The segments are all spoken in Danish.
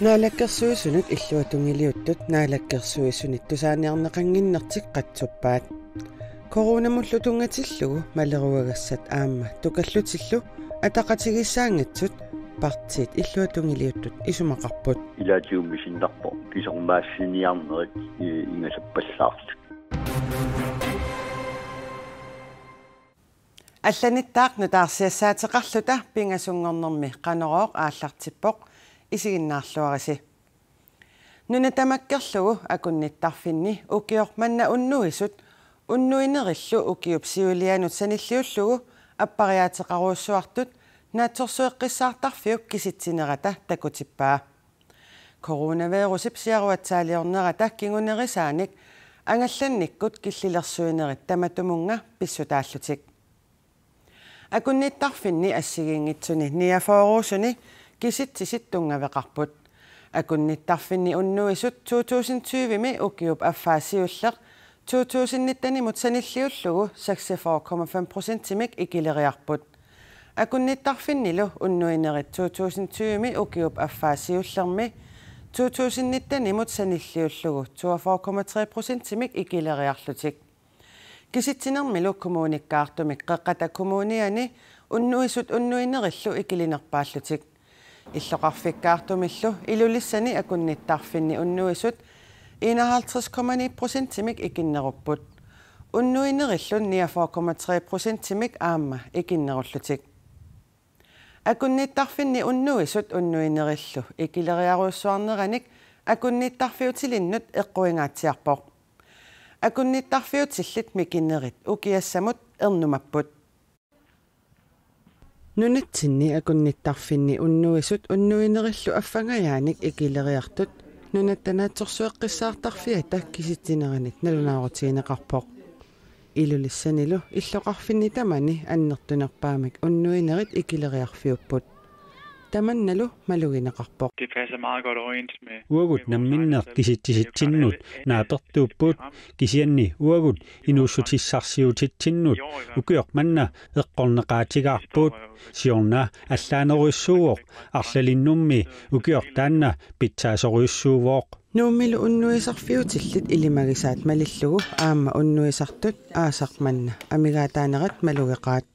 Naalakkersuisunut illuatungiliuttut naalakkersuisunit tusaaniarneqanginnertik qatsuppaat koronamullutungatillugu maleruagassat aamma tukallutillu ataqatigissaangitsut partit illuatungiliuttut isumaqarput ilaatiummisintarpo kisormaassiniarnerit ingasappallaartu алланиттаақну таарсиассаатеқарлута пингасунгорнэрми қанерооқ ааллартиппоқ исигиннаарлуариси нуна тамаккерлугу акунниттарфинни укиорманна уннуисут уннуинериллу укиуп сиулианут саниллиуллугу аппариаатеқаруussуартут наатсорсуэққиссаартарфиук киситсинерата такутиппаа коронавирусип сиаруатсаалиорнерата кингунерисааник ангалланниккут киллилерсуинерит таматумунга писсутааллутик акунниттарфинни ассигингитсуни ниафоорусуни киситсиситтунгавеқарпут акунниттарфинни уннуисут 2020ми укиуп аффаасиуллеқ 2019-нимут саниллиуллугу 64,5%-имик икилериарпут акунниттарфиннилу уннуинерит 2020ми укиуп аффаасиуллерми 2019-нимут саниллиуллугу 42,3%-имик икилериарлутик киситсинермилу коммуниккаартумик қеққата коммуниани уннуисут уннуинериллу икилинерпааллутик иллоқарфиккаартумиллу илулиссани акунниттарфинни уннуисут 51,9%-имик икиннеруппут уннуинериллун 49,3%-имик аама икиннеруллутик акунниттарфинни уннуисут уннуинериллу икилериаруussуарнераник акунниттарфиутилиннут эққуингаатсиарпоқ акунниттарфиутиллит микиннерит укиассамут эрнумаппут нунатсинни акунниттарфинни уннуисут уннуинериллу аффангаяаник икилериартут нунаттанаатсорсуэққиссаартарфиата киситсинераник налунаарутигинеқарпоқ илулиссанилу иллоқарфинни тамани аннертунерпаамик уннуинерит икилериарфиуппут таманналу малугинеқарпоқ Det passer meget godt overens med uagut namminner kisittisittinnut naapertuuppuut kisianni uagut inuussutissarsiutittinnut ukiormanna eqqorneqaatigaarpuut siorna allaaneruissuuoq arlalinnummi ukiortaanna pitsaasoruissuuvooq нуумилу уннуисарфиутиллит илимагисаат малиллугу аама уннуисартут аасарманна амигаатаанерат малугеқаат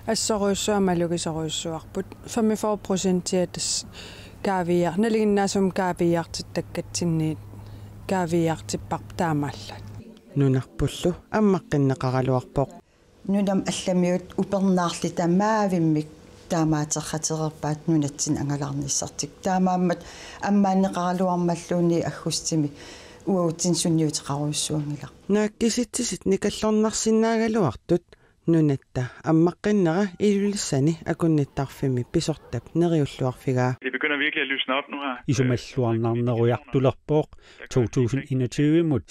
ассоруйссуамалугисоруйссуарпут 45%-тиатас каавиар налигиннаасум каавиартит таккатсинниит каавиартиппарп таамааллат нунарпуллу аммаққиннеқаралуарпоқ нунам алламиут упернаарли тамаавиммик таамаатерхатерерпаат нунатсин ангалаарниссартик таамааммат аммааннеқаралуармаллууни аггустими уаутсин сунниутеқаруйссуангила нааккиситсисит никаллорнарсинаагалуартут нунатта аммаққиннера илулиссани акунниттарфими писортап нериуллуарфигаа Det begynder virkelig at lysne op nu her. isumalluarnarnerujartulerpoq 2021-mut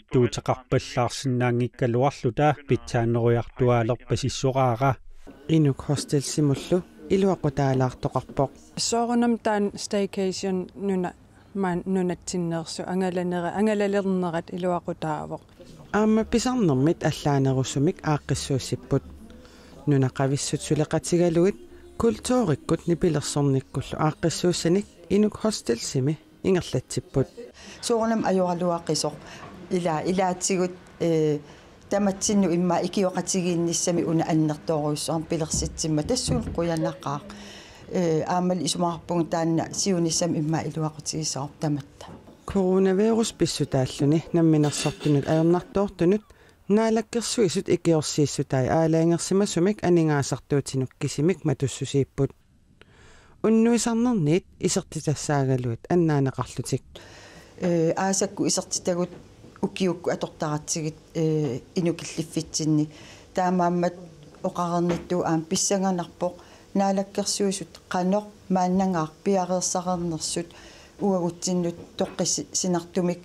siulittuutaqarpallaarsinnaangikkaluarluta pitsaaneruyartuaalerpasissoqaaqa инук хостелсимуллу илуақутаалаартоқарпоқ соорунам таан staycation нунатсиннерсу ангалалернерат илуақутаавоқ аама писарнэрмит аллаанеруссумик ааққиссууссиппут нунақависсут сулеқатигалуит культууриккут нипилерсорниккуллу ааққиссууссаник инук хостелсими ингерлатсиппут соорунам ажоралуаққисоқ илаатсигут таматсинну имма икиоқатигиинниссами уна аннертооруйссуарм пилерситсимма тассуул қуянаққаа аамал исумаарпунг таанна сиунissam имма илуақутигисаор таматта коронавирус писсутааллуни намминерсортунут аернартоортунут наалаккерсуисут икиорсииссутай аалаангерсимасумик анингаасартуутинук кисимик матуссусииппут уннуисарнерниит исертитассаагалуит аннаанеқарлутик аасакку исертитагут укиукку атортаратсигит инукиллиффитсинни таамааммат оқарерниттуу аам писсанганарпоқ наалаккерсуисут қанеқ мааннангаар пиареерсарернерсут уагутсиннут тоққиссинартумик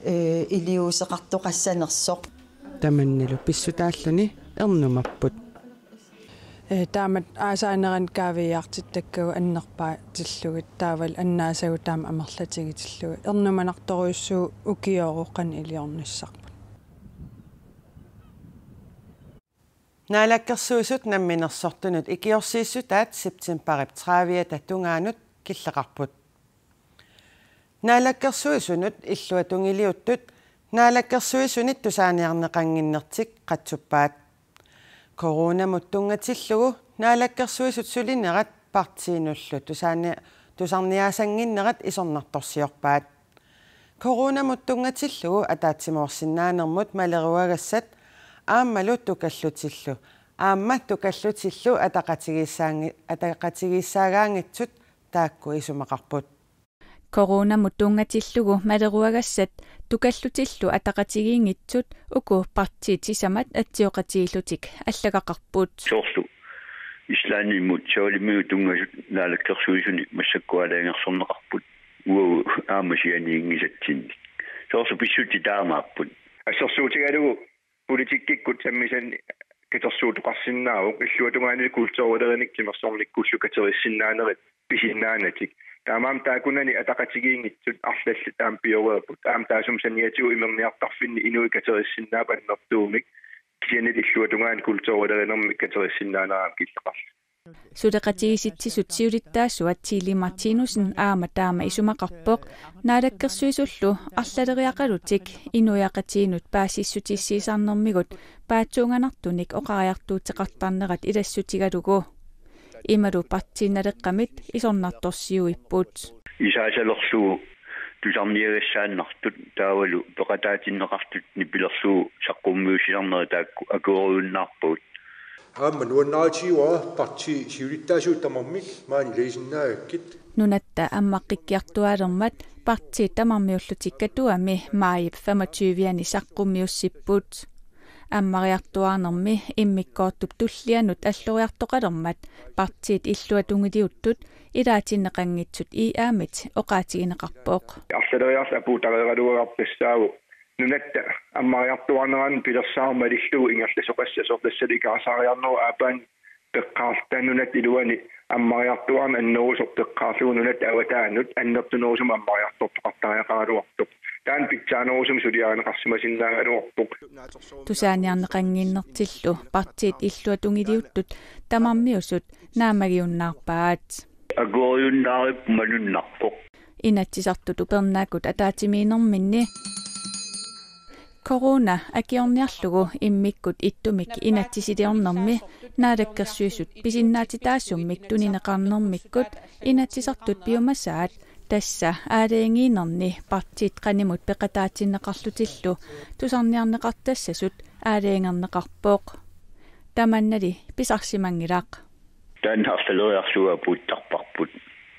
илиусеқартоқассанерсоқ таманнилу писсутааллуни эрнумаппут таамат аасаанеран каавиартит таккагу аннерпаа тиллугит таавал аннаасагу таама амерлатигитиллугу эрнуманарторуйссуу укиоруққан илиорниссарпут наалаккерсуисут намминерсортунут икиорсииссутаат септембарip 30 татунгаанут киллеқарпут Naalakkersuisunut illuatungiliuttut naalakkersuisunit tusaaniarneqanginnertik qatsuppaat. Coronamuttungatillugu naalakkersuisut sulinerat partiinullu tusarniaasanginnerat isornartorsiorpaat. Coronamuttungatillugu ataatsimorsinnaanermut maleruagassat aammalu tukallutillu. Aamma tukallutillu ataqatigiissaagaangitsut taakku isumaqarput. Coronamuttungatillugu maleruagassat tukallutillu ataqatigiingitsut uku partiitisamat atsioqatiillutik allagaqarput. Sorsu islaanimut soolimiu tungasut naalakkersuisuni massakkualaangersorneqarput uau aamasianiingisatsinni. Sorsu pissuti taamaapput. Assersuutigalugu politikkikkut sammisan katersuutuqarsinnaaruq illuatungaani kultuurilerinik kimersornikkullu katerissinnaaneret pisinnaanatik. Taamam taakunani ataqatigiingitsut arlallu taam piorerput taam taasum saniatiu imerniartarfinni inui katerissinnaap annertuumik kianit illuatungaan kultuurilerinermi katerissinnaanaraam killeqarlu. Sudeqatigisitsisut siulittaassuat Tiili Martinussen aama taama isumaqarpoq naalakkersuisullu arlaleriaqalutik inuiaqatiinut paasissutissiisarnermigut paatsuunganartunik oqariartuutteqartarnerat ilassutigalugu. Imalu partiinnaleqqamit isornartorsiuipput. Isaasalerlugu tusarniagassaannartut taavalu peqataatinneqartut nipilerlugu saqqummiussisarneri taakku akuoriunnaarput. Amma nuannaatiuara parti siulittaasuuttamormik maani leisinnaakkit. Nunatta ammaqqikkiartualermat parti tamarmiullutikatuami maayip 25-ani saqqummiussipput. Ammariartuarnermi immikkoortup tullianut alluriartoqalermat partiit illuatungiliuttut ilaatinneqanngitsut iaamit oqaatigineqarpooq. Arsaleriarla puutaqeraluarpissaavu nunatta ammariartuarneran pilersaarmalillugu ingerlasoqassasortassaligaasariarneru aapan peqqaartanunat iluani ammariartuarna annerusoq peqqaarlugu nunat avataanut annertunerusum ammariartortoqartariaqaaluartuq. Taan pitsaanерусум сулиааneqarsimasinnaagaluarpuq. Tusaaniarneqanginnertillu partiit illuatungiliuttut tamarmiusut naamagiunnаарpaat. Akuoriunnaarip manunnarpoq. Inatsisartut upernaakut ataatimiinerminni. Corona akiorniarlugu immikkut ittumik inatsisiliornermi naalakkersuisut pisinnaatitaassumik tunineqarnermikkut inatsisartut biomassaat tässä aaleengiinerni partiit qanimut peqataatinneqarlutillu tusarniarneqartassasut aaleengerneqarpooq. Tamannali pisarsimangilaq. Tanharsaleriarluga puuttarparput.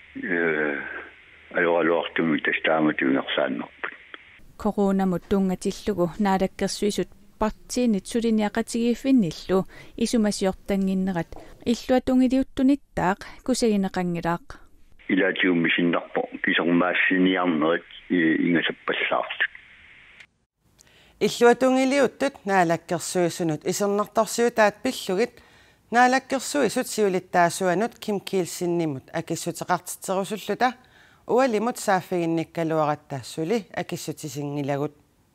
Alualuartumik tastaamatuungersaannerput. Coronamuttungatillugu naalakkersuisut partiinit suliniaqatigiiffinnillu isumasiortanginnerat illuatungiliuttunittaaq kusagineqangilaaq. Ilaatiummisinnerpo kisormaassiniarnerit ingasappallaartuk. Illuatungiliuttut naalakkersuisunut isernartorsiutaat pillugit naalakkersuisut siulittaasuanut Kim Kielsinnimut akissuteqartitserusulluta ualimut saaffiginnikkaluaqattaassuli akissutisingilagut.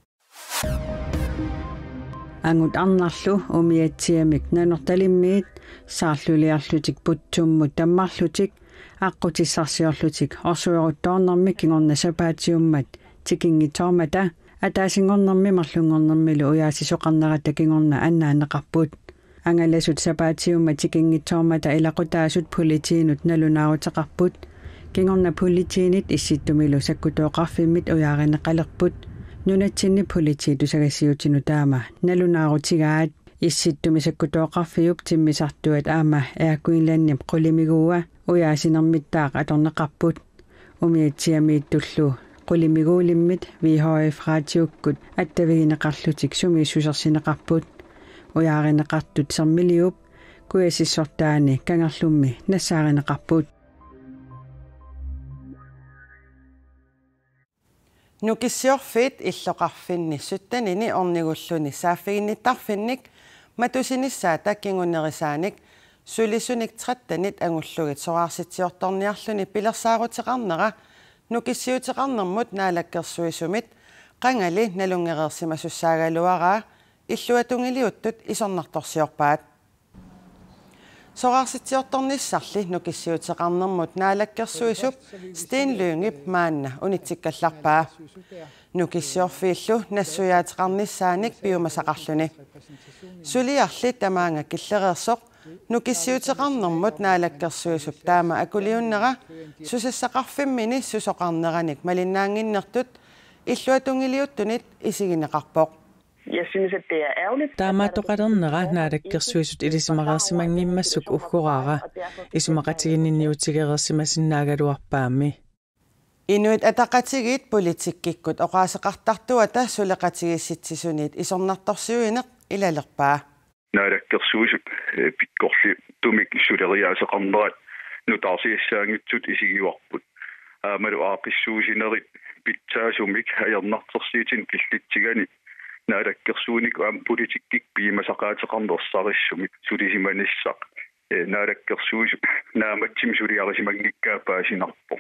Angut annarlu umiatsiamik nanortalimmiit saarluliarlutik putsummut tammarlutik аққутиссарсиорлутик орсуерутторнэрми кигорнасапаатиуммат тикингитсоормата атаасингорнэрми марлунгорнэрмилу уяасисоқарнера такингорна аннаанеқарпут ангаласут сапаатиумма тикингитсоормата илақутаасут политиинут налунаарутеқарпут кингорна политиинит исситтумилу саккутооқарфиммит уяаринеқалерпут нунатсинни политии тусагассиутину таама налунаарутигаат исситтуми саккутооқарфиуп тиммисартуат аама ааккуинлаанним қулимигууа уяасинермиттаақ аторнеқарпут умиатсиамииттуллу qullimiguulimmit VHF raatiukkut attavigинеқарлутик сумииссусерсинеқарпут уяаринеқартут сермилиуп куясиссортаани кангерлумми нассааринеқарпут нукиссиорфит иллоқарфинни суттанини орнигуллуни сааффигинниттарфинник матусиниссаата кингунерисааник сулисуник 13-нит ангуллугит сораарситсиорторниарлуни пилерсаарутеқарнера нукиссиутеқарнэрмут наалаккерсуисумит қангали налунгереерсимасуссаагалуараа иллуатунгилиуттут исорнарторсиорпаат soqarsitiortornissarli nukissiuteqarnermut naalakkersuisup Stenlyngip maanna unitsikkallarpaa nukissiorfiillu nassuyaateqarnissaanik piumasaqarluni suliarli tamaanga killereersoq nukissiuteqarnermut naalakkersuisup taama akuliunnera susassaqarfimmini susoqarneranik malinnaanginnertut illuatungiliuttunit isigineqarpoq. Jeg synes, at det er ærgerligt. Taamaatoqalernera naalakkersuisut ilisimareersimangimmassuk ugguraara isumaratigininniutigereersimasinnaagaluarpaami. Inuit ataqatigit politikkikkut oqaaseqartartuata suleqatigissitsisuniit isornartorsiuineq ilalerpaa. Naalakkersuisut pikkorli tumik suleriaaseqarnerat nutaarsiissaangitsut isigiuarput. Malu aaqissuusinerit pitsaasumik ajernartersiitin killitsigani. Naalakkersuunik am politikkik piimasaqaateqarnersaarissumik sulisimanissaq naalakkersuusuk naamatsim suliarisimanngikkaapaasinarpo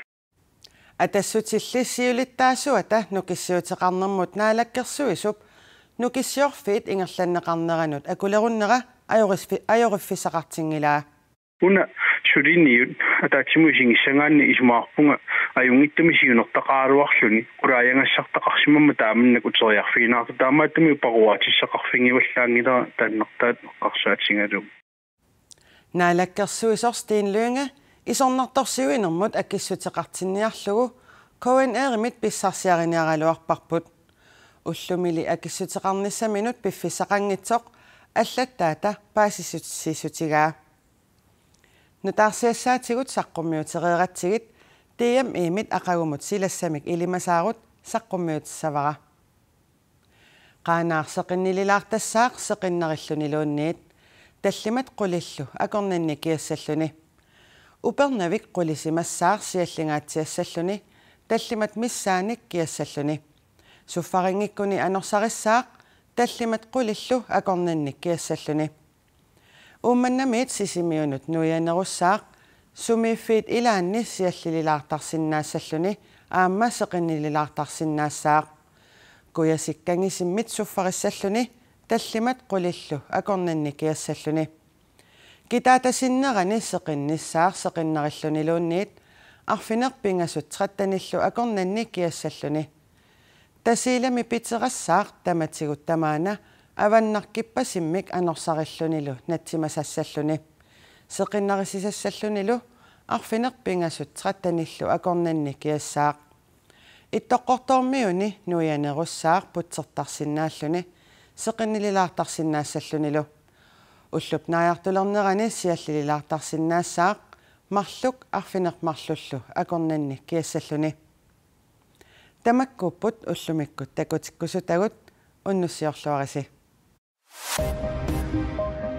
atassutissiulittaasuata nukissiuteqarnermut naalakkersuisup nukissiorfiit ingerlanneqarneranut akulerunnera ajoriffisaqartingilaa una suliniut ataatsimuisingissangaanni isumaarpunga ajungittumisiunertaqaaruarluni quraayangassartaqarsimamma taamannak uteriarfiinaarta taamaattumi upaquaatissaqarfingivallaangilera taannertaat qarsaatsingalum naalakkersuisor Stenlynge isornartorsiuinermut akissuteqartinniarlugu KNR-mit pissarsiariniaraluarparput ullumili akissuteqarnissaminut piffisaqangitsoq аллаттаата паасиссутигаа нутаарсиассаатигут саққуммиутереератсигит тиам имит ақагумут силассамик илимасаарут саққуммиутиссавара qaanaarseqinnililaartassaaq seqinnarilluniluunniit таллимат qulillu акорнанни киассаллуни упернавик qulisimassaar siallingaatiassalluni таллимат миссааник киассаллуни суффарингиккуни анорсарисsaaq таллимат qulillu акорнанни киассаллуни уумманнамиит сисимиунут нуянерусsaaq сумииффиит илаанни сиаллилилаартарсиннаассаллуни аама seqinnililaartarsinnaaссаақ куясиккангисиммит суффариссаллуни таллимат qulillu акорнанни киассаллуни китаатасиннерани seqinnissaar seqinnarillunilуунниит арфинерпингасут 13 акорнанни киассаллуни тасилами питерассаақ таматигут тамаана аваннаркиппасиммик анорсариллунилу натсимасассаллуни seqinnarисисассаллунилу арфинерпингасут 13 акорнанни киассаақ иттоққорторmiuni нуянерусsaaq путсертарсинааллуни seqinnililaartarsinnaassallunilу уллуп наяртулернерани сиаллилилаартарсинаассаақ марлук арфинермарлуллу акорнанни киассаллуни тамаккуппут уллумиккут такутиккусутагут уннуссиорлуариси